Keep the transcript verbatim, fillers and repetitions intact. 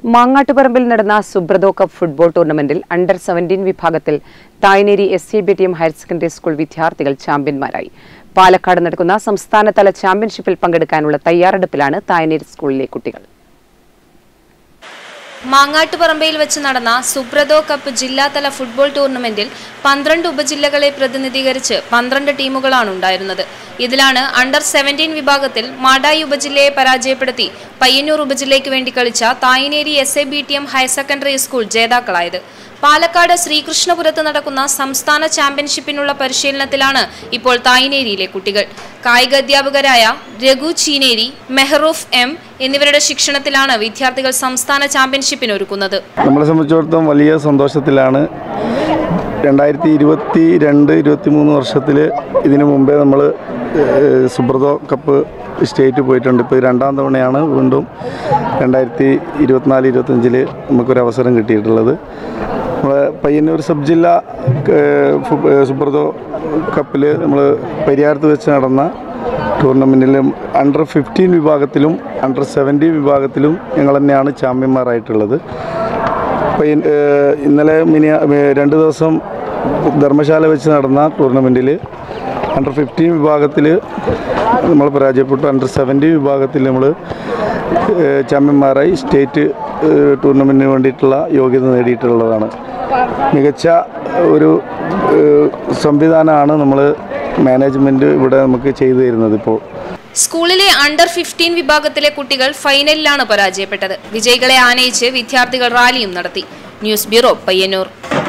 മാങ്ങാട്ടുപറമ്പിൽ നടന്ന Subroto cup football ടൂർണമെന്റിൽ under seventeen വിഭാഗത്തിൽ Thayineri S C B T M higher secondary school വിദ്യാർത്ഥികൾ ചാമ്പ്യന്മാരായി. പാലക്കാട് നടക്കുന്ന സംസ്ഥാനതല ചാമ്പ്യൻഷിപ്പിൽ പങ്കെടുക്കാനുള്ള തയ്യാറെടുപ്പിലാണ് തായ്നേരി സ്കൂളിലെ കുട്ടികൾ. മാങ്ങാട്ടുപറമ്പയിൽ വെച്ച് നടന്ന സുബ്രതോ കപ്പ് ജില്ലാതല ഫുട്ബോൾ ടൂർണമെന്റിൽ പന്ത്രണ്ട് ഉപജില്ലകളെ പ്രതിനിധീകരിച്ച് പന്ത്രണ്ട് ടീമുകളാണ് ഉണ്ടായിരുന്നത്. ഇതിലാണ് അണ്ടർ സെവൻറ്റീൻ വിഭാഗത്തിൽ മാടായി ഉപജില്ലയെ പരാജയപ്പെടുത്തി പയ്യന്നൂർ ഉപജില്ലയ്ക്ക് വേണ്ടി കളിച്ച Thayineri S A B T M higher secondary school ജേതാക്കളായത്. പാലക്കാട് ശ്രീകൃഷ്ണപുരത്ത് നടക്കുന്ന സംസ്ഥാന ചാമ്പ്യൻഷിപ്പിനുള്ള പരിശീലനത്തിലാണ് ഇപ്പോൾ തായ്നേരിയിലെ കുട്ടികൾ. കായിക അധ്യാപകരായ രഘു ചീനേരി, മെഹറൂഫ് എം എന്നിവരുടെ ശിക്ഷണത്തിലാണ് വിദ്യാർത്ഥികൾ സംസ്ഥാന ചാമ്പ്യൻഷിപ്പിന് ഒരുക്കുന്നത്. നമ്മളെ സംബന്ധിച്ചിടത്തോളം വലിയ സന്തോഷത്തിലാണ്. രണ്ടായിരത്തി ഇരുപത്തി രണ്ട് ഇരുപത്തി മൂന്ന് വർഷത്തിൽ ഇതിനു മുമ്പേ നമ്മൾ സുബ്രതോ കപ്പ് സ്റ്റേറ്റ് പോയിട്ടുണ്ട്. ഇപ്പോൾ രണ്ടാം തവണയാണ് വീണ്ടും രണ്ടായിരത്തി ഇരുപത്തിനാല് ഇരുപത്തഞ്ചിൽ നമുക്കൊരവസരം കിട്ടിയിട്ടുള്ളത്. നമ്മളെ പയ്യന്നൂർ സബ് ജില്ല സുബ്രതോ കപ്പിൽ നമ്മൾ പരിയാരത്ത് വെച്ച് നടന്ന ടൂർണമെൻറ്റിലും അണ്ടർ ഫിഫ്റ്റീൻ വിഭാഗത്തിലും അണ്ടർ സെവൻറ്റീൻ വിഭാഗത്തിലും ഞങ്ങൾ തന്നെയാണ് ചാമ്പ്യന്മാരായിട്ടുള്ളത്. പയ്യ ഇന്നലെ മിനിയ രണ്ട് ദിവസം ധർമ്മശാല വെച്ച് നടന്ന ടൂർണമെൻറ്റിൽ അണ്ടർ ഫിഫ്റ്റീൻ വിഭാഗത്തിൽ നമ്മൾ പരാജയപ്പെട്ടു. അണ്ടർ സെവൻറ്റീൻ വിഭാഗത്തിൽ നമ്മൾ ചാമ്പ്യന്മാരായി സ്റ്റേറ്റ് ടൂർണമെൻറ്റിന് വേണ്ടിയിട്ടുള്ള യോഗ്യത നേടിയിട്ടുള്ളതാണ്. മികച്ച ഒരു സംവിധാനമാണ് നമ്മൾ മാനേജ്മെൻറ്റ് ഇവിടെ നമുക്ക് ചെയ്തു തരുന്നത്. ഇപ്പോൾ സ്കൂളിലെ അണ്ടർ ഫിഫ്റ്റീൻ വിഭാഗത്തിലെ കുട്ടികൾ ഫൈനലിലാണ് പരാജയപ്പെട്ടത്. വിജയികളെ ആനയിച്ച് വിദ്യാർത്ഥികൾ റാലിയും നടത്തി. News bureau, Payyanur.